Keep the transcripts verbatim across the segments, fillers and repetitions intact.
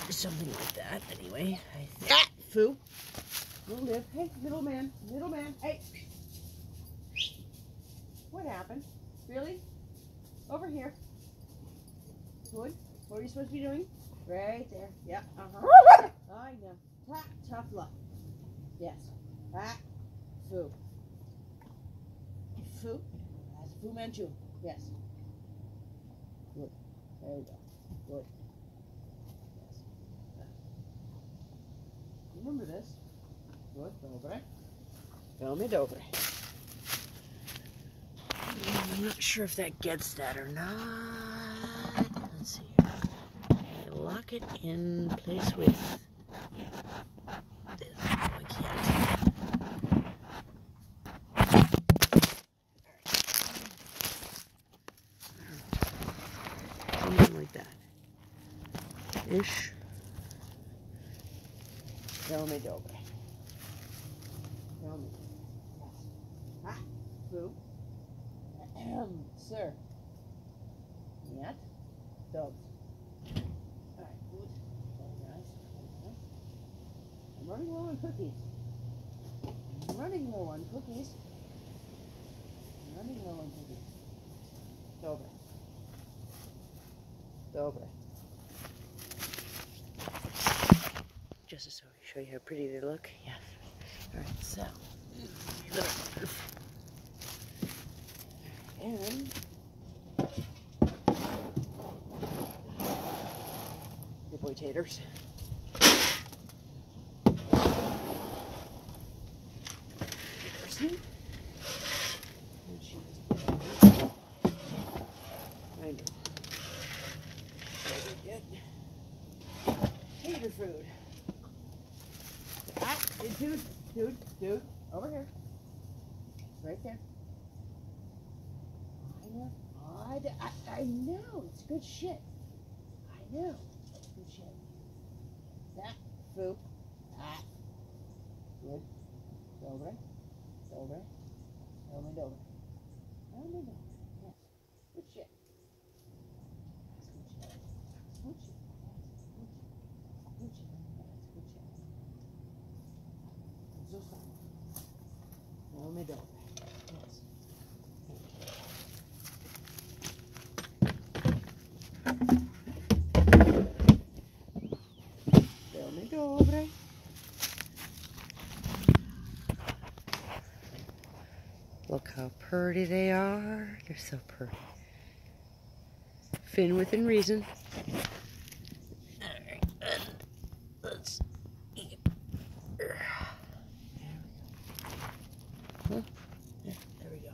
something like that, anyway. I think. Ah, Foo. Little live. Hey, little man. Little man. Hey. What happened? Really? Over here. Good. What are you supposed to be doing? Right there. Yep. Uh-huh. I know. Ta, tough luck. Yes. Ah. Foo. Foo. That's Fu Manchu. Yes. Good. There we go. Good. Yes. Remember this. Good. Dobre. Velmi dobre. I'm not sure if that gets that or not. Let's see here. I lock it in place with this. No, I can't. Something like that. Ish. Velmi dobre. Velmi. Yes. Ha. Foo. Ahem. Sir. Yet. Dogs. Alright, good. Very nice. Very nice. I'm running low on cookies. I'm running low on cookies. I'm running low on cookies. Dobre. Dobre. Just to show you how pretty they look. Yes. Alright, so. And good boy taters. I know. Tater food. Ah, dude, dude, dude, over here. Right there. I know. I, I, I know. It's good shit. I know. It's good shit. That. Foo. Ah. Good. Dobre. Dobre. Dobre. Dobre. Dobre. Dobre. Yes. Good shit. That's good shit. That's good shit. Good shit. That's good shit. So sorry. Dobre. Dobre. Yes. Velmi dobre. Look how pretty they are. They're so pretty. Fin within reason. Alright, and let's eat. There we go. Huh? Yeah, there we go.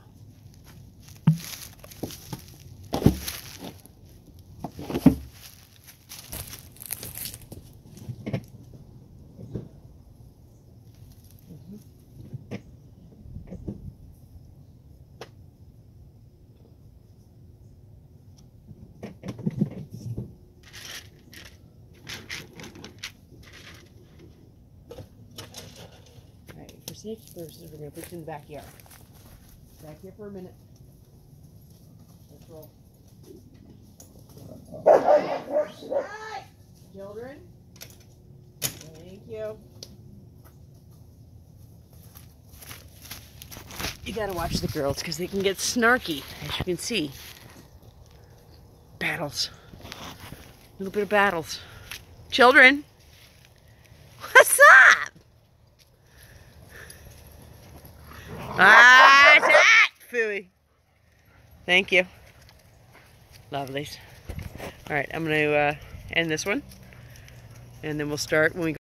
Safety purposes, we're going to put you in the backyard. Back here for a minute. Let's roll. Children. Thank you. You got to watch the girls because they can get snarky, as you can see. Battles. A little bit of battles. Children. What's up? Ah, that Fooey. Thank you. Lovelies. All right, I'm going to uh, end this one, and then we'll start when we go.